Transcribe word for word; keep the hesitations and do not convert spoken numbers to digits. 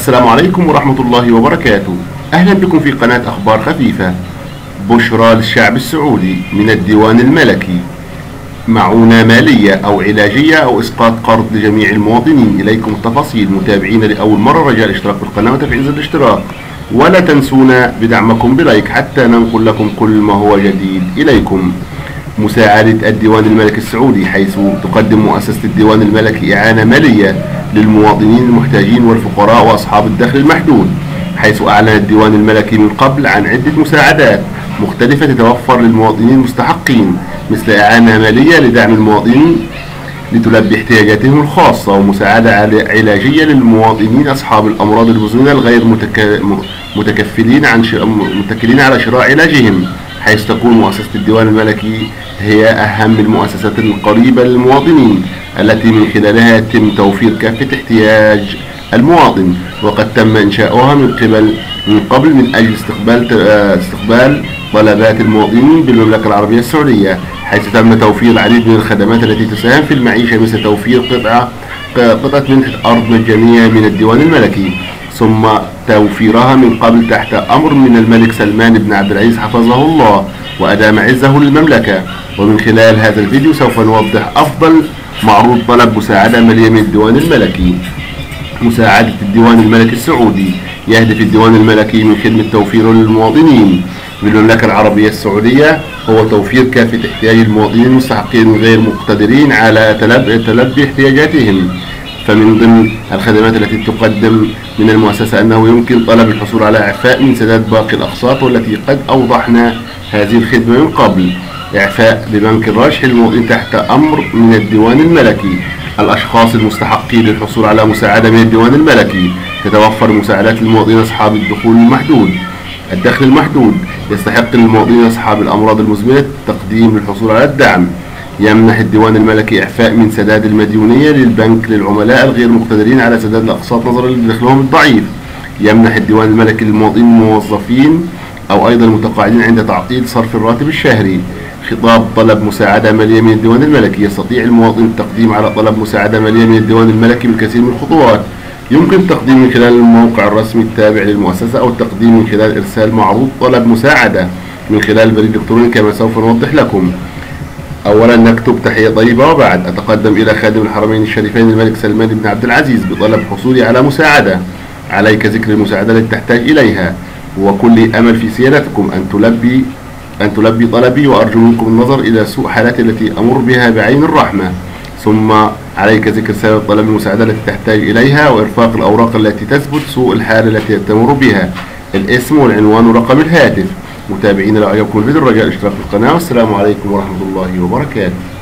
السلام عليكم ورحمة الله وبركاته. أهلا بكم في قناة أخبار خفيفة. بشرى للشعب السعودي من الديوان الملكي: معونة مالية أو علاجية أو إسقاط قرض لجميع المواطنين. إليكم التفاصيل. متابعين لأول مرة رجاء الاشتراك في القناة وتفعيل زر الاشتراك، ولا تنسونا بدعمكم بلايك حتى ننقل لكم كل ما هو جديد إليكم. مساعدة الديوان الملكي السعودي، حيث تقدم مؤسسة الديوان الملكي إعانة مالية للمواطنين المحتاجين والفقراء وأصحاب الدخل المحدود، حيث أعلن الديوان الملكي من قبل عن عدة مساعدات مختلفة تتوفر للمواطنين المستحقين، مثل إعانة مالية لدعم المواطنين لتلبي احتياجاتهم الخاصة، ومساعدة علاجية للمواطنين أصحاب الأمراض المزمنة الغير متك... متكفلين عن ش... متكلين على شراء علاجهم، حيث تكون مؤسسة الديوان الملكي هي أهم المؤسسات القريبة للمواطنين التي من خلالها يتم توفير كافة احتياج المواطن، وقد تم إنشاؤها من قبل من قبل من أجل استقبال استقبال طلبات المواطنين بالمملكة العربية السعودية، حيث تم توفير العديد من الخدمات التي تساهم في المعيشة، مثل توفير قطعة قطعة منحة أرض مجانية من الديوان الملكي، ثم توفيرها من قبل تحت أمر من الملك سلمان بن عبد العزيز حفظه الله وأدام عزه للمملكة. ومن خلال هذا الفيديو سوف نوضح أفضل معروض طلب مساعدة مالية من الديوان الملكي. مساعدة الديوان الملكي السعودي: يهدف الديوان الملكي من خدمة توفيره للمواطنين بالمملكة العربية السعودية هو توفير كافة احتياج المواطنين المستحقين غير مقتدرين على تلبي احتياجاتهم. فمن ضمن الخدمات التي تقدم من المؤسسة أنه يمكن طلب الحصول على إعفاء من سداد باقي الأقساط، والتي قد أوضحنا هذه الخدمة من قبل. إعفاء ببنك الرشح للمواطنين تحت أمر من الديوان الملكي. الأشخاص المستحقين للحصول على مساعدة من الديوان الملكي: تتوفر مساعدات للمواطنين أصحاب الدخول المحدود الدخل المحدود. يستحق المواطنين أصحاب الأمراض المزمنة تقديم للحصول على الدعم. يمنح الديوان الملكي إعفاء من سداد المديونية للبنك للعملاء الغير مقتدرين على سداد الأقساط نظرا لدخلهم الضعيف. يمنح الديوان الملكي للمواطنين الموظفين أو أيضا المتقاعدين عند تعطيل صرف الراتب الشهري. خطاب طلب مساعدة مالية من الديوان الملكي: يستطيع المواطن التقديم على طلب مساعدة مالية من الديوان الملكي بالكثير من الخطوات. يمكن التقديم من خلال الموقع الرسمي التابع للمؤسسة، أو التقديم من خلال إرسال معروض طلب مساعدة من خلال البريد الإلكتروني كما سوف نوضح لكم. أولا نكتب: تحية طيبة، وبعد أتقدم إلى خادم الحرمين الشريفين الملك سلمان بن عبد العزيز بطلب حصولي على مساعدة. عليك ذكر المساعدة التي تحتاج إليها، وكل أمل في سيادتكم أن تلبي أن تلبي طلبي، وأرجو منكم النظر إلى سوء حالاتي التي أمر بها بعين الرحمة. ثم عليك ذكر سبب طلب المساعدة التي تحتاج إليها، وإرفاق الأوراق التي تثبت سوء الحالة التي تمر بها، الاسم والعنوان ورقم الهاتف. متابعين، لو عجبكم الفيديو رجاء الاشتراك في القناة، والسلام عليكم ورحمة الله وبركاته.